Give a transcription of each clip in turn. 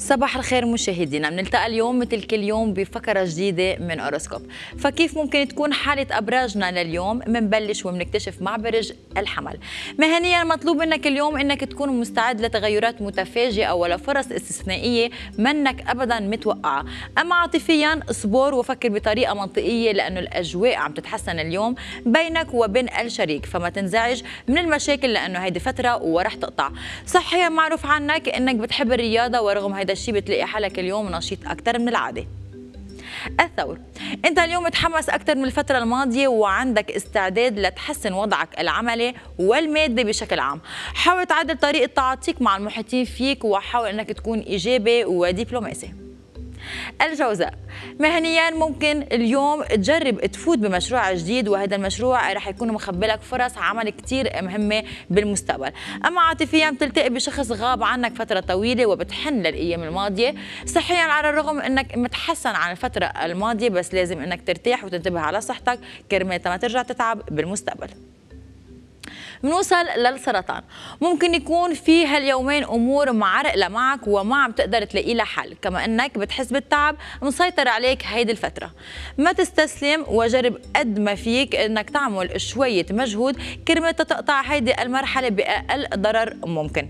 صباح الخير مشاهدينا، بنلتقى اليوم مثل كل يوم بفقرة جديدة من أوروسكوب. فكيف ممكن تكون حالة أبراجنا لليوم؟ بنبلش وبنكتشف مع برج الحمل. مهنيا مطلوب منك اليوم انك تكون مستعد لتغيرات متفاجئة ولفرص استثنائية منك أبدا متوقعة. أما عاطفيا اصبر وفكر بطريقة منطقية لأنه الأجواء عم تتحسن اليوم بينك وبين الشريك، فما تنزعج من المشاكل لأنه هيدي فترة ورح تقطع. صحيا معروف عنك انك بتحب الرياضة، ورغم هيدا الشيء بتلاقي حالك اليوم نشيط أكثر من العادة. الثور، انت اليوم متحمس اكثر من الفتره الماضيه وعندك استعداد لتحسن وضعك العملي والمادي بشكل عام. حاول تعدل طريقه تعاطيك مع المحيطين فيك وحاول انك تكون ايجابي ودبلوماسي. الجوزاء، مهنيا ممكن اليوم تجرب تفوت بمشروع جديد، وهذا المشروع رح يكون مخبي لك فرص عمل كتير مهمة بالمستقبل. أما عاطفيا بتلتقي بشخص غاب عنك فترة طويلة وبتحن للأيام الماضية. صحيا على الرغم أنك متحسن عن الفترة الماضية، بس لازم أنك ترتاح وتنتبه على صحتك كرمال ما ترجع تتعب بالمستقبل. بنوصل للسرطان، ممكن يكون في هاليومين امور معرقله معك وما عم تقدر تلاقي لها حل، كما انك بتحس بالتعب مسيطر عليك هيدي الفتره. ما تستسلم وجرب قد ما فيك انك تعمل شويه مجهود كرمال تقطع هيدي المرحله باقل ضرر ممكن.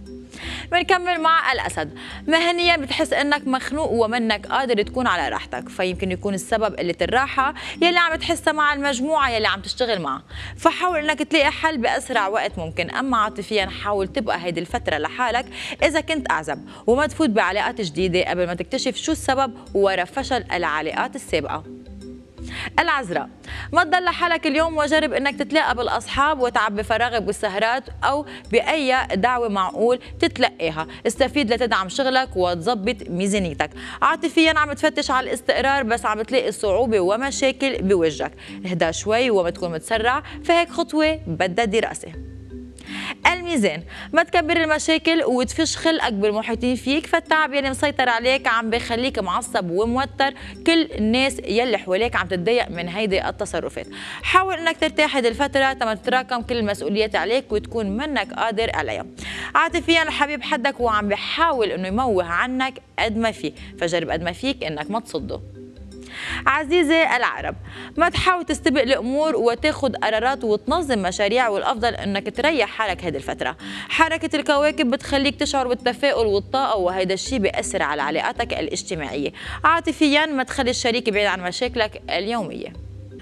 بنكمل مع الأسد. مهنيا بتحس انك مخنوق ومنك قادر تكون على راحتك، فيمكن يكون السبب قلة الراحة يلي عم تحسها مع المجموعة يلي عم تشتغل معها، فحاول انك تلاقي حل بأسرع وقت ممكن. أما عاطفيا حاول تبقى هيدي الفترة لحالك إذا كنت أعزب، وما تفوت بعلاقات جديدة قبل ما تكتشف شو السبب ورا فشل العلاقات السابقة. العذراء، ما تضل لحالك اليوم وجرب انك تتلاقى بالاصحاب وتعبي فراغك بالسهرات او باي دعوه معقول تتلقيها. استفيد لتدعم شغلك وتظبط ميزانيتك. عاطفيا عم تفتش على الاستقرار بس عم تلاقي صعوبه ومشاكل بوجهك. اهدى شوي وما تكون متسرع، فهيك خطوه بدها دراسه. الميزان، ما تكبر المشاكل وتفش خلقك بالمحيطين فيك، فالتعب يلي مسيطر عليك عم بخليك معصب وموتر. كل الناس يلي حواليك عم تتضايق من هيدي التصرفات. حاول انك ترتاح هيدي الفتره تما تتراكم كل المسؤوليات عليك وتكون منك قادر عليها. عاطفيا الحبيب حدك وعم بحاول انه يموه عنك قد ما فيه، فجرب قد ما فيك انك ما تصده. عزيزي العقرب، ما تحاول تستبق الامور وتاخذ قرارات وتنظم مشاريع، والافضل انك تريح حالك هذه الفتره. حركه الكواكب بتخليك تشعر بالتفاؤل والطاقه، وهذا الشيء بيأثر على علاقاتك الاجتماعيه. عاطفيا ما تخلي الشريك بعيد عن مشاكلك اليوميه.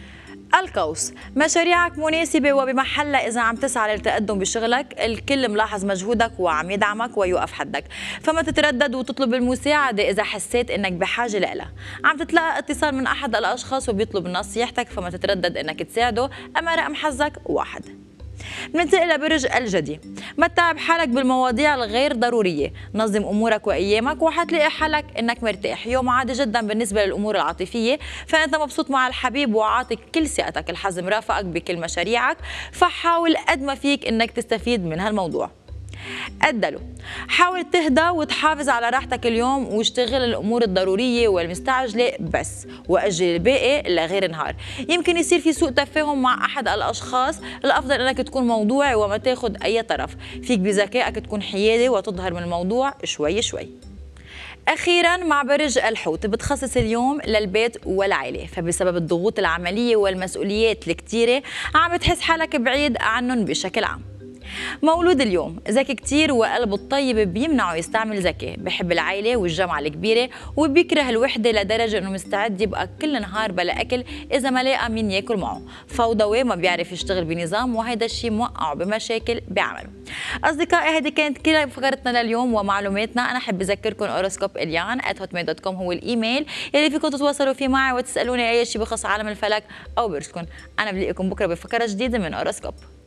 القوس، مشاريعك مناسبة وبمحلها إذا عم تسعى للتقدم بشغلك. الكل ملاحظ مجهودك وعم يدعمك ويوقف حدك، فما تتردد وتطلب المساعدة إذا حسيت إنك بحاجة لها. عم تتلقى اتصال من أحد الأشخاص وبيطلب نصيحتك، فما تتردد إنك تساعده. أما رقم حظك 1. بننتقل لبرج الجدي. ما تتعب حالك بالمواضيع الغير ضرورية، نظم أمورك وأيامك وحتلاقي حالك إنك مرتاح. يوم عادي جدا بالنسبة للأمور العاطفية، فأنت مبسوط مع الحبيب وعاطي كل ثقتك. الحظ مرافقك بكل مشاريعك، فحاول قد ما فيك إنك تستفيد من هالموضوع. الدلو، حاول تهدى وتحافظ على راحتك اليوم واشتغل الامور الضروريه والمستعجله بس، واجل الباقي لغير نهار. يمكن يصير في سوء تفاهم مع احد الاشخاص، الافضل انك تكون موضوعي وما تاخذ اي طرف. فيك بذكائك تكون حيادي وتظهر من الموضوع شوي شوي. أخيراً مع برج الحوت، بتخصص اليوم للبيت والعائلة، فبسبب الضغوط العملية والمسؤوليات الكتيرة عم بتحس حالك بعيد عنهم بشكل عام. مولود اليوم ذكي كتير وقلبه الطيب بيمنعه يستعمل ذكي، بحب العائلة والجمعة الكبيرة وبيكره الوحدة لدرجة انه مستعد يبقى كل نهار بلا اكل اذا ما لقى مين ياكل معه. فوضوي، ما بيعرف يشتغل بنظام، وهيدا الشيء موقعه بمشاكل بعمله. اصدقائي، هيدي كانت كل فقرتنا لليوم ومعلوماتنا. انا حب اذكركم اوروسكوب اليان@hotmail.com هو الايميل يلي فيكم تتواصلوا فيه معي وتسالوني اي شيء بخص عالم الفلك او برجكم. انا بلاقيكم بكره بفقره جديده من اوروسكوب.